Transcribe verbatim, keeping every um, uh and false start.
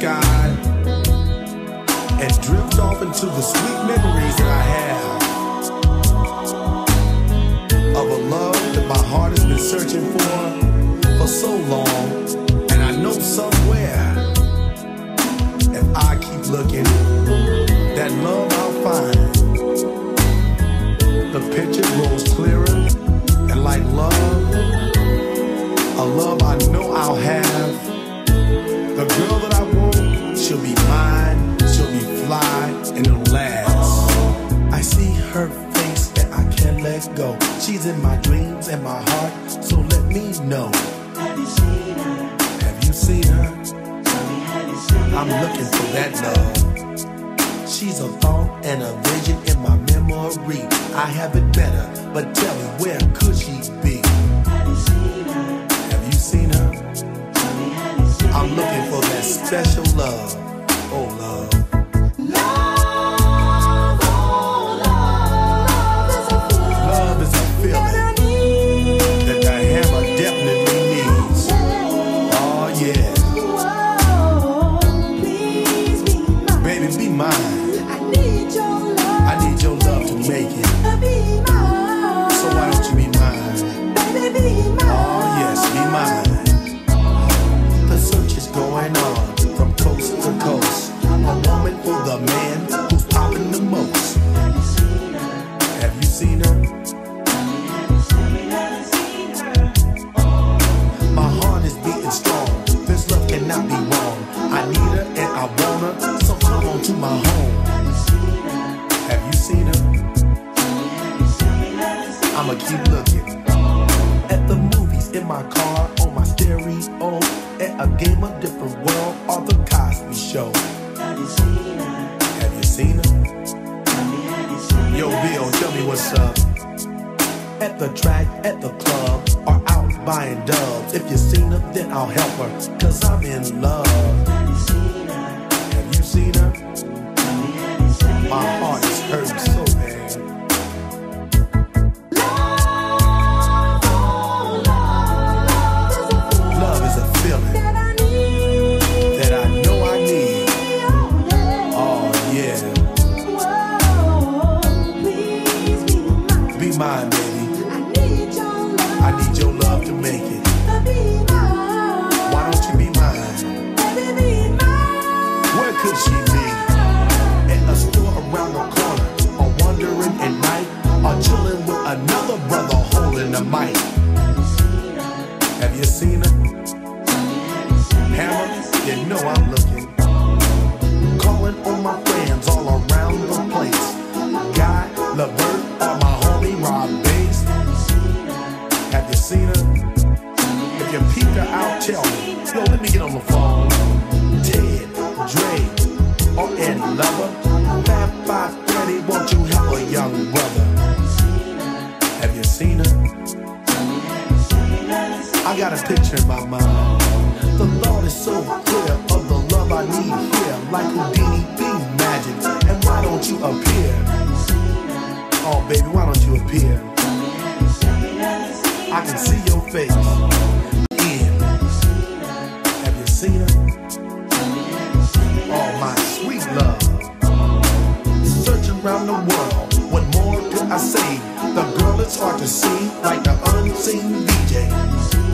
sky and drift off into the sweet memories that I have of a love that my heart has been searching for for so long. And I know somewhere, if I keep looking, that love I'll find. The picture grows clearer, and like love, a love I know I'll have. The girl that I want, she'll be mine, she'll be fly, and it'll last. I see her face and I can't let go. She's in my dreams and my heart, so let me know. Have you seen her? Have you seen her? Tell me, have you seen her? I'm looking for that love. She's a thought and a vision in my memory. I have it better, but tell me, where could she be? Have you seen her? Have you seen her? Tell me, have you seen her? I'm looking for that special love. Oh, love. Love, oh, love, love is a feeling. Love is a feeling that I need. that the hammer definitely needs. Oh, yeah. Whoa, please be mine. Baby, be mine. I need your love. I need your love to make it. Be mine. So why don't you be mine? Baby, be mine. Oh, yes, be mine. The search is going on from coast to coast. A woman for the man who's popping the most. Have you seen her? Have you seen her? My heart is beating strong. This love cannot be wrong. I need her and I want her, so come on to my home. Have you seen her? I'ma keep looking. At the movies, in my car, on my stereo, at a game of different world, or the Cosby Show. Have you seen her? Have you seen her? Yo, Bill, tell me what's up. At the track, at the club, or out buying dubs. If you seen her, then I'll help her, cause I'm in love. Have you seen her? Have you seen her? My heart is hurting so bad. Mine, baby. I need your love. I need your love to make it. Be mine. Why don't you be mine? Baby, be mine. Where could she be? At a store around the corner, or wandering at night, or chilling with another brother holding the mic. Have you seen her? Hammer, you know I'm looking. Calling on my friends all around the place. Guy, Levert, or my homie Rob Bass. Have you seen her? If you peek her out, tell me. Yo, let me get on the phone. Ted, Dre, or Ed Lover. Fab Five Freddy, won't you help a young brother? Have you seen her? I got a picture in my mind. The Lord is so clear of the love I need here. Like Houdini, be magic. And why don't you appear? Oh, baby, why don't you appear? I can see your face. In. Have you seen her? Oh, my sweet love. Searching around the world, what more could I say? The girl is hard to see, like the unseen D J.